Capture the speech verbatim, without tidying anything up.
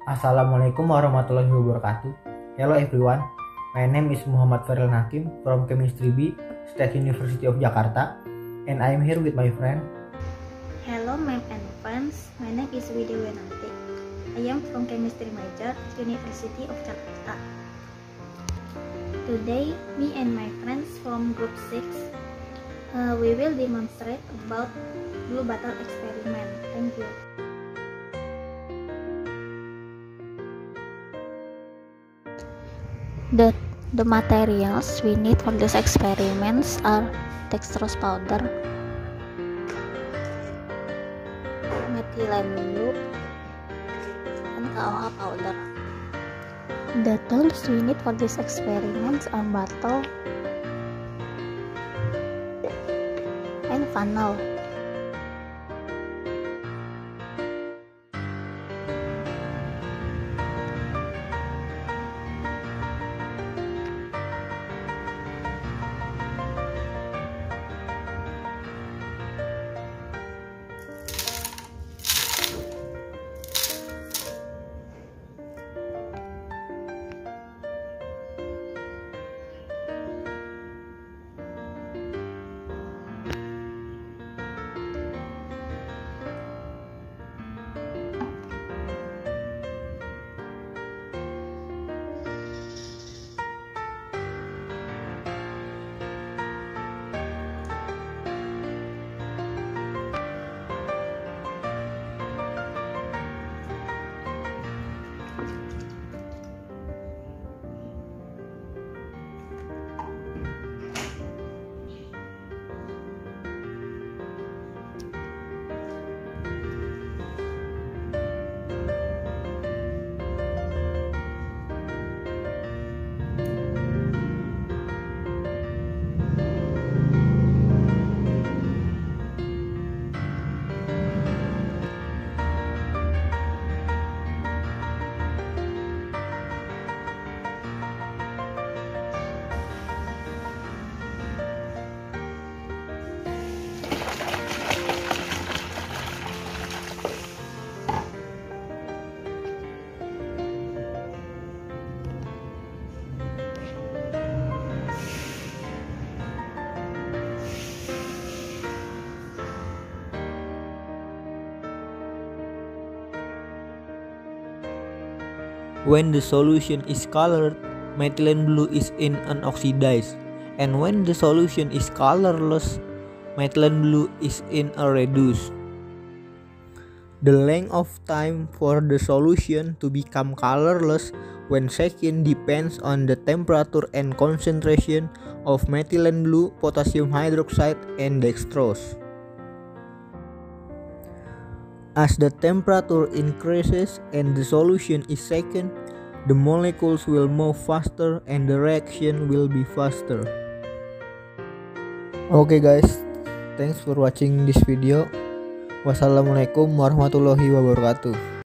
Assalamualaikum warahmatullahi wabarakatuh. Hello everyone, my name is Muhammad Farel Hakim from Chemistry B, State University of Jakarta, and I am here with my friend. Hello ma'am and friends, my name is Widya Wenanti. I am from Chemistry major, University of Jakarta. Today, me and my friends from Group six, uh, we will demonstrate about blue bottle experiment. Thank you. The, the materials we need for these experiments are dextrose powder, methylene blue, and K O H powder. The tools we need for these experiments are bottle and funnel. When the solution is colored, methylene blue is in unoxidized, and when the solution is colorless, methylene blue is in a reduced. The length of time for the solution to become colorless when shaken depends on the temperature and concentration of methylene blue, potassium hydroxide, and dextrose. As the temperature increases and the solution is shaken, the molecules will move faster and the reaction will be faster. Okay guys, thanks for watching this video. Wassalamualaikum warahmatullahi wabarakatuh.